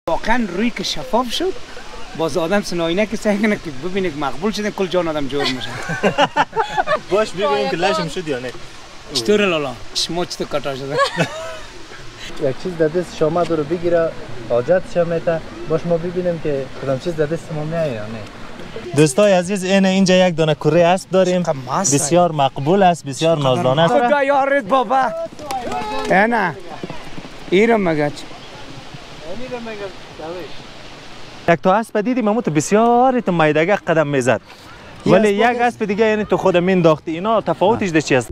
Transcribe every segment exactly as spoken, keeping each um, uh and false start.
واقعا روی که شفاف شد باز آدم سناینه که سعی کنه که ببینه که مقبول شدن کل جان آدم جور میشه. باش ببینیم که لشم شد یا نه. چطور لالا؟ شما چطور کتا شده؟ یک چیز در دست شما رو بگیره حاجت شمیته باش ما ببینیم که کدام چیز در دست ما میایه یا نه. دوستای عزیز این اینجا یک دانه کره اسب داریم بسیار مقبول است بسیار نازدانه است. خدا یارت بابا. نه ایرم مگه یک تا اسب دیدیم امو تو بسیار تو میدگه قدم میزد ولی یک اسب دیگه یعنی تو خود مینداختی اینا تفاوتش ده چی است؟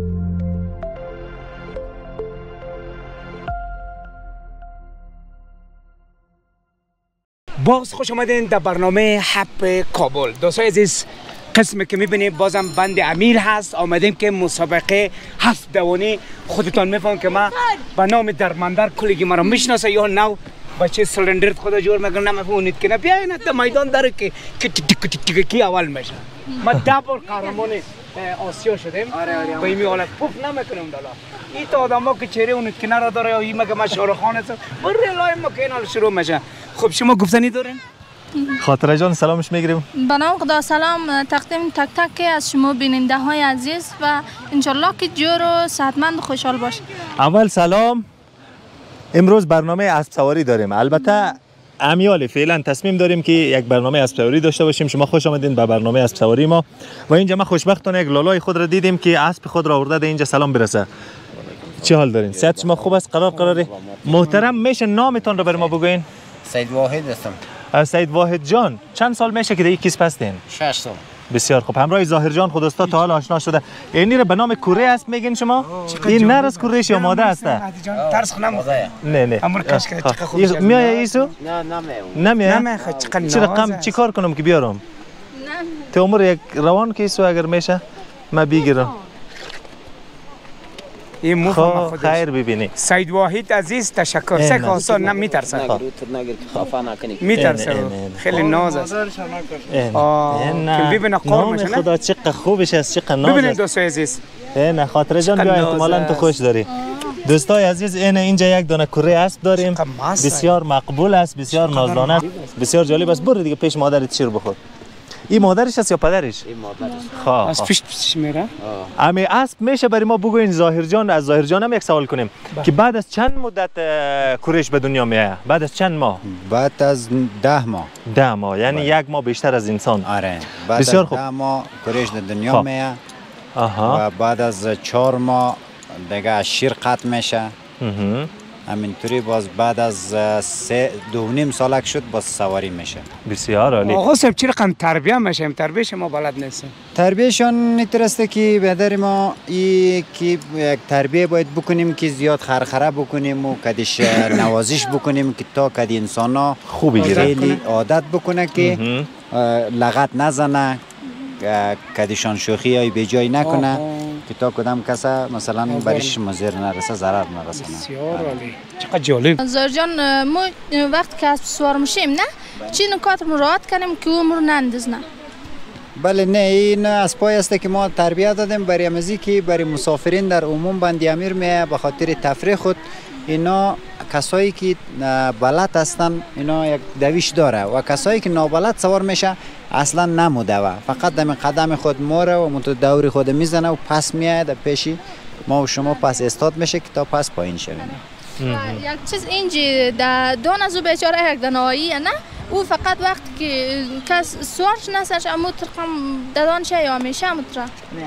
باز خوش آمدین در برنامه حب کابل. دوستای عزیز قسمی که میبینید بازم بند امیر هست. آمدیم که مسابقه هفت دوانی خودتان میفهم که ما به نام درمندر کلیگی مرا میشناسه یا نو بچه سلندرت خدا جور میکنه نمیفهمونید که نه بیاین تا میدان داره که که کی اول میشه. ما ده بار قهرمان آسیا شدیم با این حالت پوف نمیکنم دالا این تا آدما که چهره اون کنار داره یا این مگه ما شاهرخ خان هستم بر لای ما که اینا شروع میشه. خب شما گفتنی دارین؟ خاطره جان سلامش میگیریم. به نام خدا سلام تقدیم تک تک از شما بیننده های عزیز و انشالله که جور و صحتمند و خوشحال باشید. اول سلام. امروز برنامه اسب سواری داریم. البته امیال فعلا تصمیم داریم که یک برنامه اسب سواری داشته باشیم. شما خوش آمدین به برنامه اسب سواری ما. و اینجا ما خوشبختانه یک لالای خود را دیدیم که اسب خود را آورده اینجا سلام برسه. چه حال دارین؟ صحت شما خوب است؟ قرار قراره؟ محترم میشه نامتون رو بر ما بگوین؟ سید واحد هستم. سید واحد جان چند سال میشه که دیگه کیسپ هستین؟ شش سال. بسیار خوب. همراه ظاهر جان خود استا تا حال آشنا شده. اینی رو به نام کوره است میگین شما؟ این نر از کوره یا ماده است؟ ترس خنم. نه نه. امر کاش که چقدر خوب شد. میای ایسو؟ نه نمیام. نمیای؟ نمیای چقدر چرا کم چیکار کنم که بیارم؟ نه. تو عمر یک روان که ایسو اگر میشه ما بگیرم. این مفهوم خودش. خیر ببینی. سید واحد عزیز تشکر. سه کاسا نم میترسه. نگیر نگیر که خفا نکنی. میترسه. خیلی ناز است. آه. که ببینه قرم میشه نه؟ خدا چقدر خوبش است چقدر ناز است. ببینید دوستای عزیز. نه خاطره جان بیا احتمالاً تو خوش داری. دوستای عزیز این اینجا یک دانه کره اسب داریم. بسیار مقبول است بسیار نازدانه است بسیار جالب است. برو دیگه پیش مادرت شیر بخور. این مادرش است یا پدرش؟ این مادرش. خب از پیش پیش میره. امی اسب میشه برای ما بگوین ظاهر جان از ظاهر جان هم یک سوال کنیم که بعد از چند مدت کرش به دنیا میاد؟ بعد از چند ماه؟ بعد از ده ماه. ده ماه یعنی یک ماه بیشتر از انسان. آره. بعد بسیار از خوب. ده ماه کرش به دنیا میاد. آها. و بعد از چهار ماه دیگه شیر قطع میشه. همینطوری باز بعد از سه دو نیم سالک شد باز سواری میشه. بسیار عالی. آقا صاحب چی رقم تربیه میشیم؟ تربیه شما بلد نیستیم. تربیهشان نیترسته که بدر ما ای که یک تربیه باید بکنیم که زیاد خرخره بکنیم و کدیش نوازش بکنیم که تا کدی انسان ها خوبی خیلی عادت بکنه که لغت نزنه کدیشان شوخی های به جای نکنه که تا کدام کسا مثلا برش مضر نرسه ضرر نرسه. بسیار عالی. چقدر جالب. ظاهر جان ما وقتی که اسب سوار میشیم نه چی نکات مراعات کنیم که عمر نندازه؟ بله نه این اسبایی است که ما تربیت دادیم برای امزی که برای مسافرین در عموم بندی امیر میه به خاطر تفریح خود اینا کسایی که بلد هستن اینا یک دویش داره و کسایی که نابلد سوار میشه اصلا نموده و فقط دم قدم خود موره و منتو دوری خود میزنه و پس میاد پیشی ما و شما پس استاد میشه که تا پس پایین شویم. یک چیز اینجا در دون از او بیچاره یک دنایی نه او فقط وقتی که کس سوارش نسرش اما ترقم دادان شه یا میشه متره. نه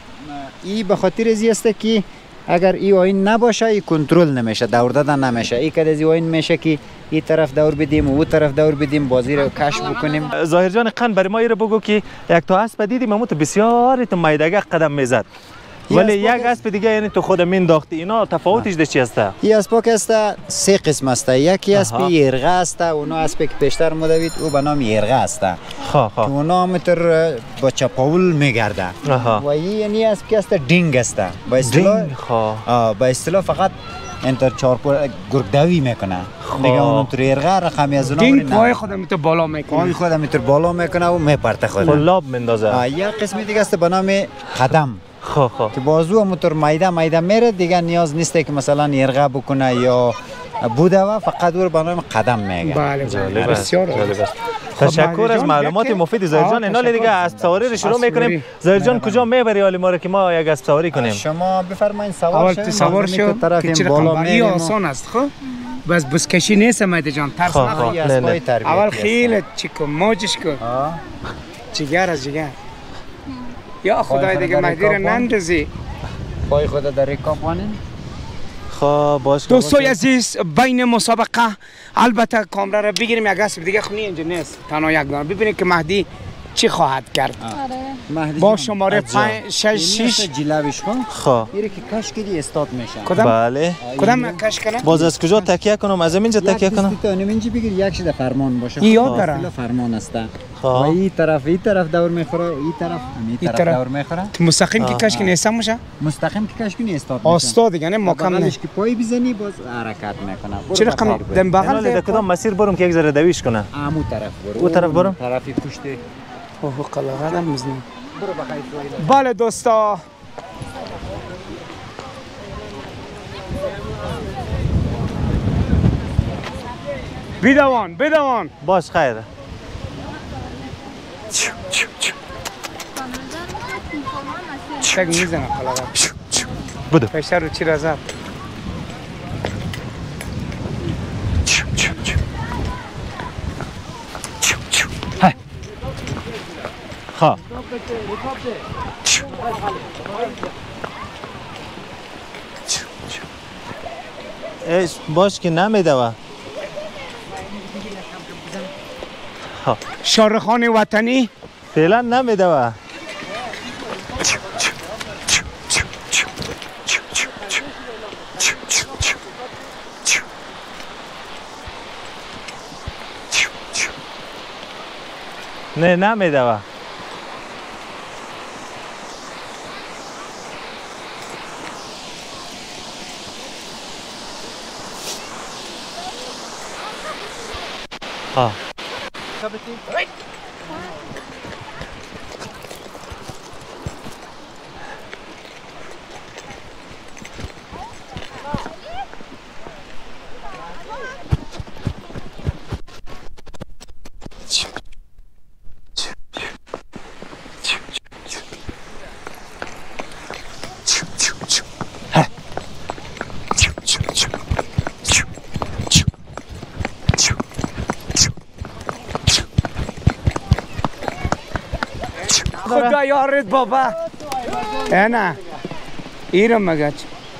ای به خاطر ازی است که اگر ای آین نباشه ای کنترل نمیشه دور دادن نمیشه. ای کد از آین میشه که این طرف دور بدیم و اون طرف دور بدیم بازی رو کش بکنیم. ظاهر جان قن برای ما رو بگو که یک تا اسب دیدیم امو تو بسیار تو میدگه قدم میزد ولی یک اسب دیگه یعنی تو خود مینداختی اینا تفاوتش ده چی است؟ این اسب که است سه قسم است. یکی اسب یرغه است اونا اسب که پیشتر مدوید او به نام یرغه است خا خا اونا متر با چپاول میگرده و این یعنی اسب که است دینگ است با اصطلاح با اصطلاح فقط انتر چارپور گرگدوی میکنه دیگه اون تو یرغه رقمی از اونا دینگ پای خودم تو بالا میکنه پای خودم تو بالا میکنه و میپرته خود لاب مندازه. یک قسم دیگه است به نام قدم خو خو که بازو موتور میده میده میره دیگه نیاز نیست که مثلا یرغه بکنه یا بوده و فقط او به نام قدم میگه. بله جالب است. بسیار جالب است. تشکر از معلومات مفید زاهد جان. اینا دیگه اسب سواری رو شروع میکنیم. زاهد جان کجا میبری حالی ما رو که ما یک اسب سواری کنیم؟ شما بفرمایید سوار اول شید. تو سوار شو که چرا بالا میریم. آسان است خب. بس بسکشی نیست مهدی جان، ترس نخور. اول خیلی چیکو موجش کن. جگر از جگر. یا خدای دیگه مهدی رو نندازی. پای خود در رکابانه. خب باش. دوستای عزیز بین مسابقه البته کامرا رو بگیریم یک اسب دیگه خونی اینجا نیست. تنها یک دانه ببینید که مهدی چی خواهد کرد. با شماره پنج شش شش جلبش کن. خب میره که کاش کدی استاد میشه. کدام بله. کدام کاش کنه؟ باز از کجا تکیه کنم؟ از اینجا تکیه کنم. یک دست اینجا بگیر یک شده فرمان باشه. یاد دارم. فرمان است. و این طرف این طرف دور میخوره، این طرف این طرف دور میخوره. مستقیم که کاش کنه نیستم میشه؟ مستقیم که کاش کنی استاد میشه. استاد دیگه نه محکم نه. که پای بزنی باز حرکت میکنه. چرا کم دم بغل ده کدام مسیر برم که یک ذره دویش کنه؟ عمو طرف برو. او طرف برم؟ طرفی پشت. اوه قلاقدم میزنم. بله دوستا بدوان بدوان باش خیر. چک میزنم قلاقد بدو پشتر رو چی را زد خواه ایش باش که نمیده و شارخان وطنی فعلا نمیده و نه نمیده و ها خدا یارت بابا نه ایرم مگه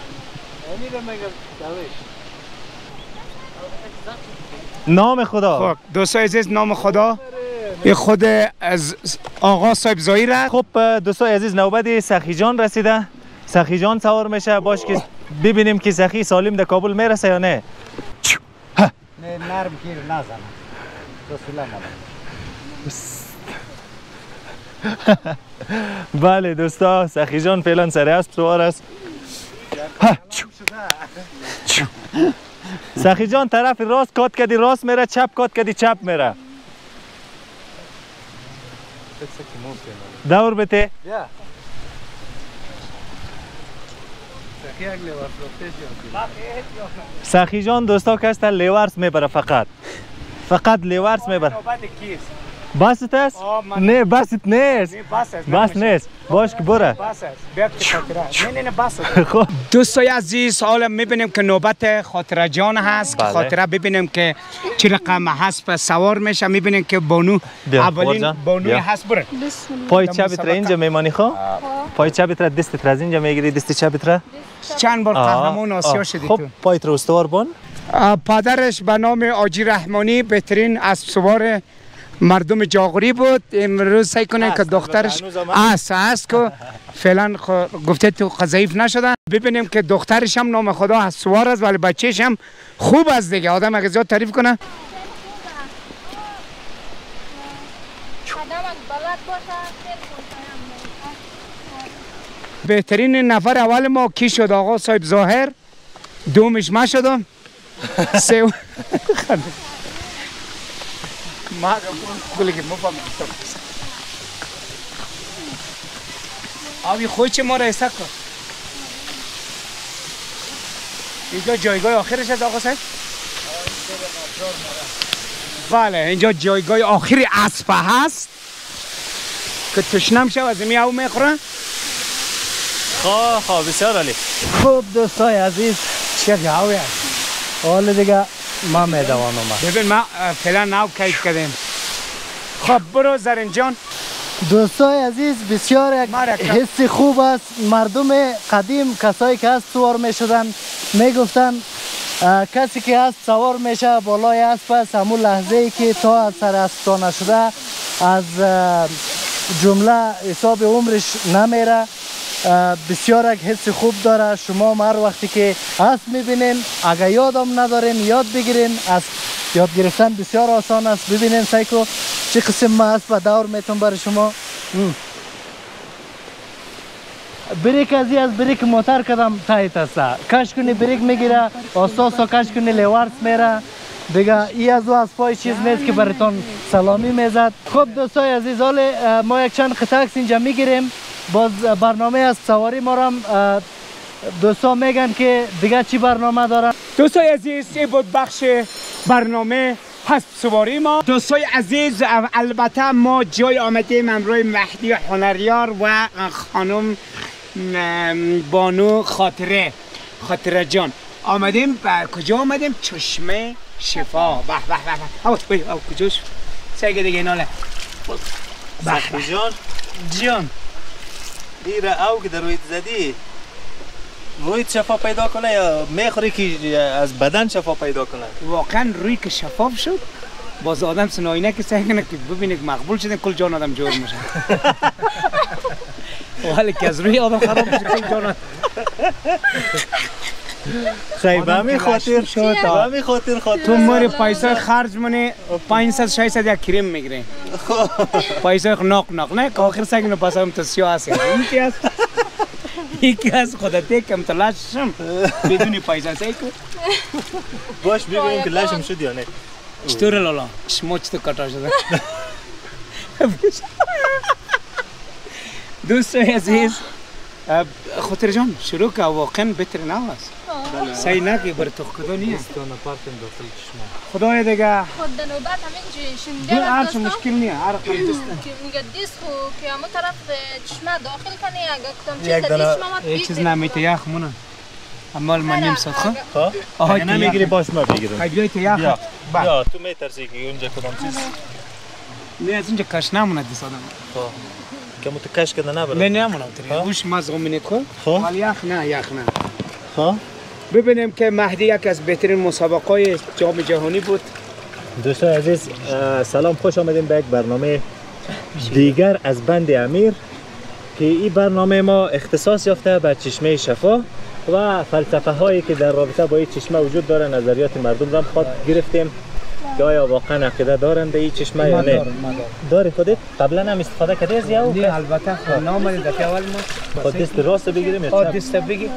نام خدا. خب دوستای عزیز نام خدا این خود از آقا صاحب زاهیر است. خب دوستای عزیز نوبت سخی جان رسیده. سخی جان سوار میشه باش که ببینیم که سخی سالم در کابل میرسه یا نه. نه نرم گیر نزنه رسولا بله دوستا سخی جان فعلا سر اسب سوار است. سخی جان طرف راست کات کدی راست میره، چپ کات کدی چپ میره. دور بته سخی جان دوستا کست لیورس میبره فقط فقط لیورس میبره. بست است؟ نه بست نیست. بس نیست. باش که بره. دوستای عزیز حالا میبینیم که نوبت خاطره جان هست. بله. خاطره ببینیم که چه رقم هست سوار میشه. میبینیم که بانو اولین بانوی هست. بره پای چپت را اینجا میمانی خو؟ پای چپت را دستت را از اینجا میگیری دست چپت را؟ چند بار قهرمان آسیا شدی خب تو. پایت را استوار بان؟ پدرش به نام آجی رحمانی بهترین اسب سوار مردم جاغوری بود. امروز سعی کنه که دخترش است است که فعلا گفته تو ضعیف نشدن. ببینیم که دخترش هم نام خدا هست سوار است ولی بچهش هم خوب است دیگه. آدم اگه زیاد تعریف کنه بهترین نفر اول ما کی شد؟ آقا صاحب ظاهر. دومش ما شدم. سه ما گلی که مفهم آبی خوی چه ما را ایسا کن اینجا جایگاه آخرش از آقا صاحب بله اینجا جایگاه آخری اسب هست که تشنم شو از میاو میخوره. خواه خواه بسیار عالی. خوب دوستای عزیز، چه گاوی هست. حالا دیگه ما میدوانم. ببین ما فعلا ناو کیف کردیم. خب برو زرین جان. دوستای عزیز بسیار یک حس خوب است. مردم قدیم کسایی که اسب سوار میشدن میگفتن کسی که اسب سوار میشه بالای اسب است همون لحظه ای که تا از سر اسب تا نشده از جمله حساب عمرش نمیره. بسیار یک حس خوب داره. شما هر وقتی که اسب میبینین اگر یادم ندارین یاد بگیرین. اسب یاد گرفتن بسیار آسان است. ببینین سایکو چه قسم ما اسب دور میتون برای شما. بریک ازی از بریک موتر کدام تایت است. کش کنی بریک میگیره آساسا کش کنی لیوارس میره دیگه. ای از او از پای چیز نیست که براتون سلامی میزد. خب دوستای عزیز حالا ما یک چند قطعه عکس اینجا میگیریم. باز برنامه از سواری ما هم دوستا میگن که دیگه چی برنامه دارن. دوستای عزیز این بود بخش برنامه اسب سواری ما. دوستای عزیز البته ما جای آمدیم امروی مهدی هنریار و خانم بانو خاطره خاطره جان آمدیم. با کجا آمدیم؟ چشمه شفا. به به به به او کجاش سیگه دیگه ناله سخی جان جان ایره او که در رویت زدی رویت شفا پیدا کنه یا میخوری که از بدن شفا پیدا کنه؟ واقعا روی که شفاف شد باز آدم سناینه که سعی کنه که ببینه که مقبول شده کل جان آدم جور میشه. ولی که از روی آدم خراب میشه کل جان خیلی به همین خاطر شد. به همین خاطر خاطر تو ماری پیسای خرج منه پانصد ششصد یک کریم میگیره. پیسای ناق ناق نه که آخر سعی کنه پس هم تو سیاه هست. یکی از یکی از خودت کم تلاش شم بدون پیسه سعی کن. باش ببینیم که لاشم شد یا نه. چطور لالا؟ شما چطور کتا شده؟ دوستای عزیز خاطر جان شروع که واقعا بهتر نه است. سعی نگی بر تو کدو نیست. خدای دیگه خود در نوبت همین شنیده دو هر چه مشکل نیست. هر قدر دست که میگه دیست خو که همون طرف چشمه داخل کنی اگه کدام چیز در چشمه ما هیچ چیز نمیته یخ مونه. اما من نیم ساعت خو. خب اگه نمیگیری باش ما بگیرم. خیلی بیایت یخ. یا تو میترسی که اونجا کدام چیز نه از اینجا کش نمونه دیست آدم. خب که متکش کده نبره. نه نمونه تری. گوش مزغم منید خو. خب ولی یخ نه یخ نه. خب ببینیم که مهدی یک از بهترین مسابقات جام جهانی بود. دوستان عزیز سلام، خوش آمدیم به یک برنامه دیگر از بند امیر که این برنامه ما اختصاص یافته به چشمه شفا و فلسفه هایی که در رابطه با این چشمه وجود داره. نظریات مردم را خود گرفتیم که آیا واقعا عقیده دارن به این چشمه یا نه. داری خودت قبلا هم استفاده کردی از یا؟ نه البته خود نامدی دفعه اول ما خود دست راست بگیریم یا چپ؟ دست بگی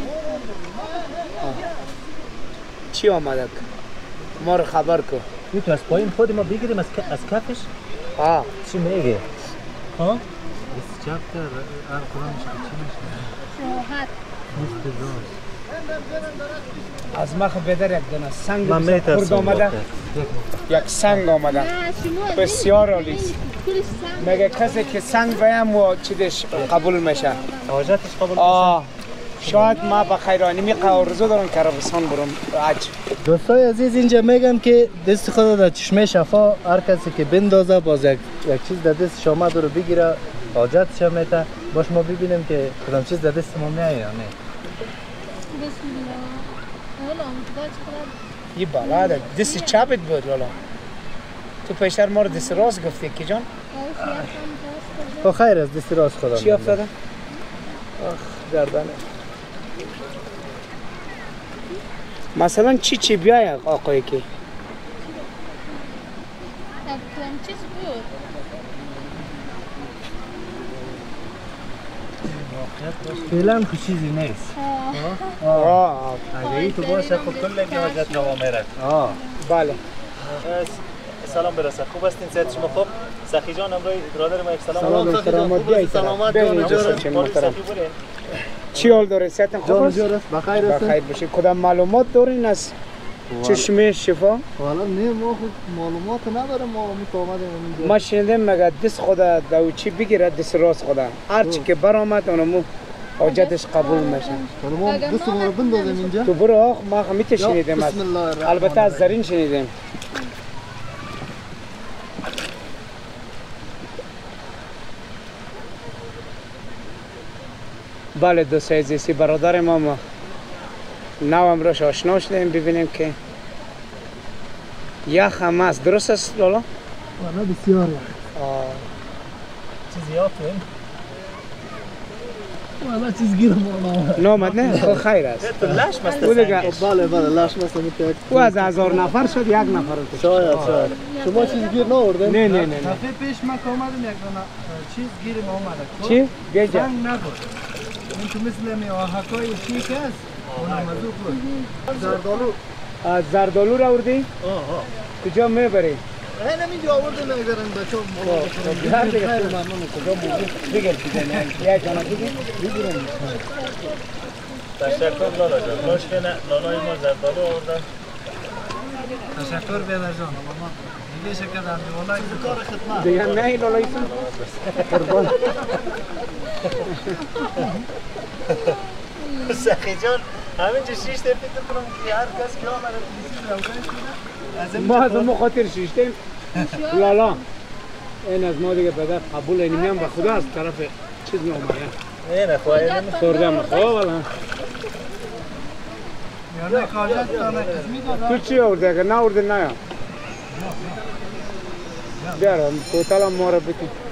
چی آمده ما رو خبر کن. تو از پایین خود ما بگیریم از از کفش؟ آه چی میگه؟ ها؟ دست چپ در هر کدام میشه چی میشه؟ راحت از ما خب بدر یک دونه سنگ من میترسم آمده. یک سنگ آمده بسیار عالی است. مگه کسی که سنگ بهم و چیزش قبول میشه؟ حاجتش قبول آه شاید ما به خیرانی می آرزو دارم که عربستان برم. عج دوستای عزیز اینجا میگن که دست خود در چشمه شفا هر کسی که بندازه باز یک, یک چیز در دست شما رو بگیره حاجتش میته. باش ما ببینیم که کدام چیز در دست ما میایه یا نه. بسم الله. اولا خدا چقدر یه بلاده دست چپت بود والا. تو پیشتر ما رو دست راست گفتی کی جان؟ خب خیر از دست راست خدا. چی افتاده؟ آخ گردنه. مثلا چی چی بیای آقایی که؟ یک چیز بود. فعلا خوش چیزی نیست. آه اگه ای تو باشه خب کل که حاجت نوا میره. آه بله. سلام برسه. خوب هستین؟ صحت شما خوب؟ سخی جان امروز برادر ما یک سلام. سلام سلامت بیایید. سلامت جان. چی حال داره؟ صحت خوب است؟ بخیر است. بخیر باشید. کدام معلومات دارین از چشمه شفا والا نه ما خود معلومات ندارم ما می آمدیم اینجا. ما شنیدیم مگه دست خدا دوچی بگیره دست راست خدا هر چی که برآمد اونمو حاجتش قبول میشه. حالا ما دست ما رو بندازیم اینجا. تو برو آخ ما همیشه شنیدیم از البته از زرین شنیدیم. بله دوستای عزیزی برادر ما ما نو امروز آشنا شدیم ببینیم که یخ هم است درست است لالا؟ والا بسیار یخ. چیزی آفرین والا چیز گیرم آمد. نامد نه خب خیر است. تو لش مست او دیگه بله بله لاش مثلا میتونه. او از هزار نفر شد یک نفر رو کشت. شاید شاید. شما چیز گیر نآوردین؟ نه نه نه. دفعه پیش من که اومدم یک دونه چیز گیرم آمد. چی؟ بیجا. زنگ نبود. این تو مثل می آهکای شیک است. اون مزوق بود. زردالو. از زردالو را آوردی؟ آه آه. کجا میبری؟ این همینجا آورده نگرن بچه‌ها مال. هر دیگه ممنون کجا موجود بگیر دیگه یک جانا بگیر بگیرم. تشکر لالا جان. باش که نه لالای ما زردالو آورده. تشکر بیادر جان. دیگه شکر دارم والا این کار خدمت. دیگه نه لالا ایسون. قربان. سخی جان همینجا شیش تا فکر کنم که هر کس که آمده از ما از اون خاطر شیشتیم لالا این از ما دیگه پدر قبول اینیم به خدا از طرف چیز می اومده نه خواهی سردم خواه والا یعنی کاجت تانه قسمی دادا. تو چی آورده اگر نه آورده نه بیارم کوتال هم ما را بکن